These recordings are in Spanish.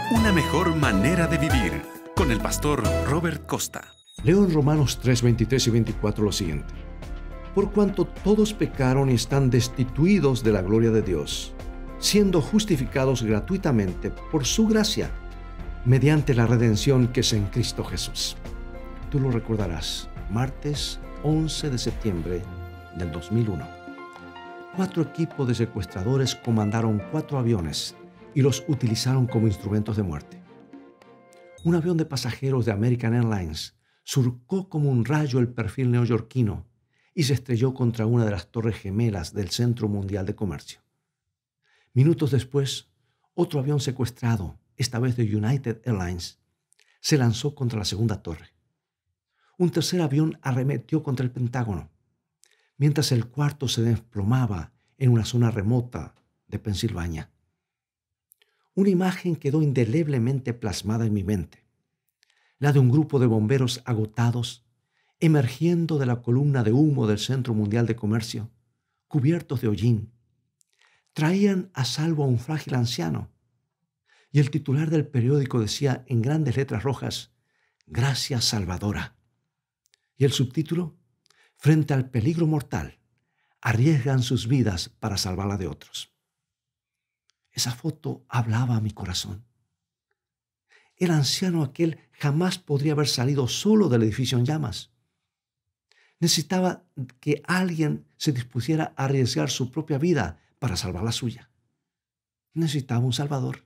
Una mejor manera de vivir, con el pastor Robert Costa. Leo en Romanos 3, 23 y 24 lo siguiente. Por cuanto todos pecaron y están destituidos de la gloria de Dios, siendo justificados gratuitamente por su gracia, mediante la redención que es en Cristo Jesús. Tú lo recordarás, martes 11 de septiembre del 2001. 4 equipos de secuestradores comandaron 4 aviones y los utilizaron como instrumentos de muerte. Un avión de pasajeros de American Airlines surcó como un rayo el perfil neoyorquino y se estrelló contra una de las torres gemelas del Centro Mundial de Comercio. Minutos después, otro avión secuestrado, esta vez de United Airlines, se lanzó contra la segunda torre. Un tercer avión arremetió contra el Pentágono, mientras el cuarto se desplomaba en una zona remota de Pensilvania. Una imagen quedó indeleblemente plasmada en mi mente, la de un grupo de bomberos agotados, emergiendo de la columna de humo del Centro Mundial de Comercio, cubiertos de hollín. Traían a salvo a un frágil anciano, y el titular del periódico decía en grandes letras rojas, «Gracia salvadora». Y el subtítulo, «Frente al peligro mortal, arriesgan sus vidas para salvarla de otros». Esa foto hablaba a mi corazón. El anciano aquel jamás podría haber salido solo del edificio en llamas. Necesitaba que alguien se dispusiera a arriesgar su propia vida para salvar la suya. Necesitaba un salvador.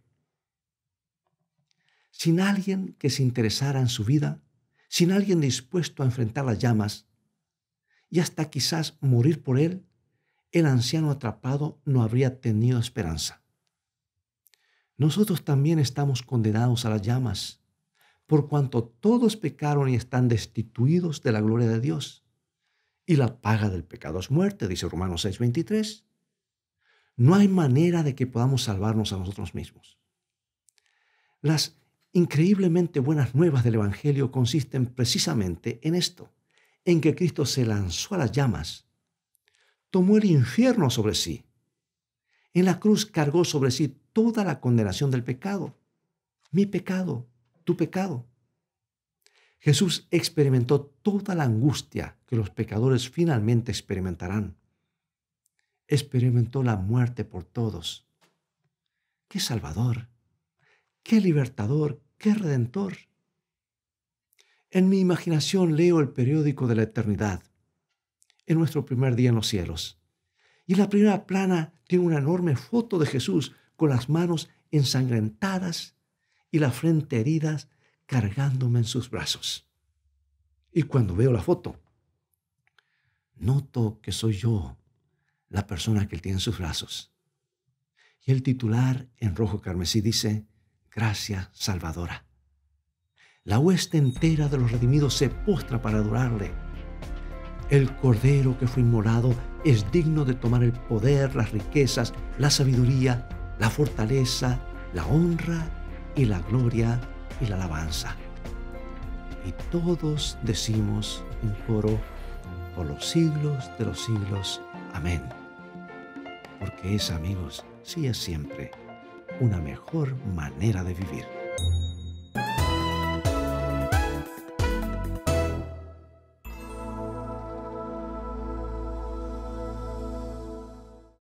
Sin alguien que se interesara en su vida, sin alguien dispuesto a enfrentar las llamas y hasta quizás morir por él, el anciano atrapado no habría tenido esperanza. Nosotros también estamos condenados a las llamas, por cuanto todos pecaron y están destituidos de la gloria de Dios. Y la paga del pecado es muerte, dice Romanos 6:23. No hay manera de que podamos salvarnos a nosotros mismos. Las increíblemente buenas nuevas del Evangelio consisten precisamente en esto, en que Cristo se lanzó a las llamas, tomó el infierno sobre sí. En la cruz cargó sobre sí toda la condenación del pecado, mi pecado, tu pecado. Jesús experimentó toda la angustia que los pecadores finalmente experimentarán. Experimentó la muerte por todos. ¡Qué Salvador! ¡Qué libertador! ¡Qué redentor! En mi imaginación leo el periódico de la eternidad, en nuestro primer día en los cielos. Y en la primera plana tiene una enorme foto de Jesús con las manos ensangrentadas y la frente heridas, cargándome en sus brazos. Y cuando veo la foto, noto que soy yo la persona que él tiene en sus brazos. Y el titular en rojo carmesí dice, «Gracia salvadora». La hueste entera de los redimidos se postra para adorarle. El Cordero que fue inmolado es digno de tomar el poder, las riquezas, la sabiduría, la fortaleza, la honra y la gloria y la alabanza. Y todos decimos en coro, por los siglos de los siglos. Amén. Porque es, amigos, sí es siempre una mejor manera de vivir.